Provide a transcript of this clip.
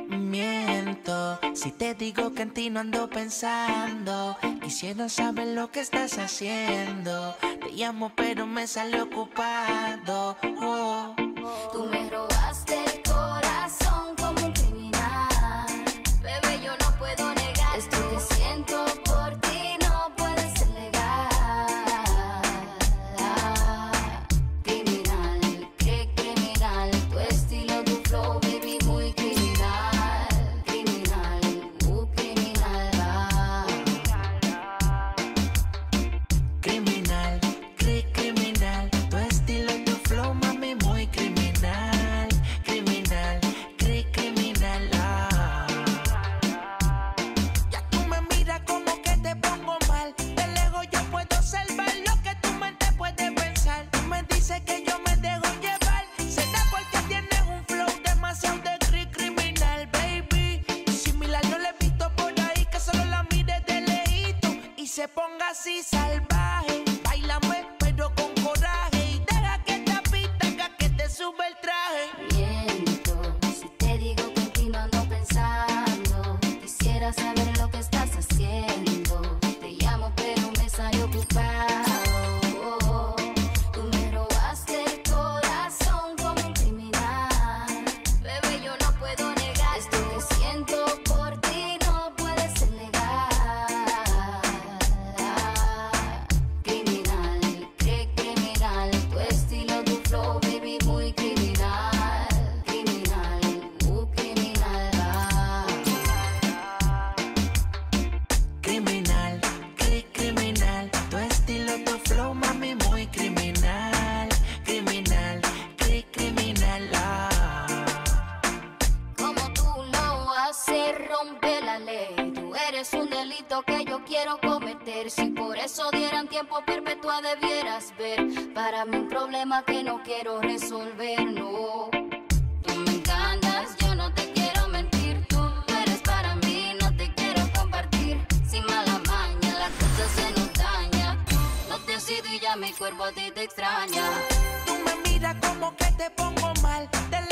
Miento si te digo que en ti no ando pensando. Quisiera saber lo que estás haciendo. Te llamo pero me sale ocupado. Oh. Tú me robaste el corazón como un criminal. Bebé, yo no puedo negar esto que siento por ti, no puede ser legal. Criminal, qué criminal. Tu estilo, tu flow, baby, muy criminal. Criminal, criminal. Criminal, criminal. Tu estilo, tu flow, mami, muy criminal. Criminal, criminal. Ya tú me miras como que te pongo mal. De lejos yo puedo observar lo que tu mente puede pensar. Tú me dices que yo me dejo llevar. Será porque tienes un flow demasiado de criminal, baby. Similar yo le he visto por ahí que solo la mire de lejito y se ponga así salvaje. Báilame pero con coraje y deja que te apita que te sube el traje. Miento si te digo que en ti no ando pensando. Quisiera saber lo que estás haciendo. Te llamo pero me sale ocupado. Tú me robaste el corazón como un criminal. Bebé, yo no puedo negar esto que siento por ti, no puede ser legal. Criminal, qué criminal. Tu estilo, tu flow, baby, muy criminal. Criminal, criminal. Criminal, criminal. Tu estilo, tu flow, mami, muy criminal. Criminal, criminal. Como tú lo haces, rompe la ley. Tú eres un delito que yo quiero cometer. Si por eso dieran tiempo perpetua debieras ver. Para mí un problema que no quiero resolver, no. Tú me encantas, yo no te quiero mentir. Tú eres para mí, no te quiero compartir. Sin mala maña, la cosa se nos daña. No te has ido y ya mi cuerpo a ti te extraña. Tú me miras como que te pongo mal. De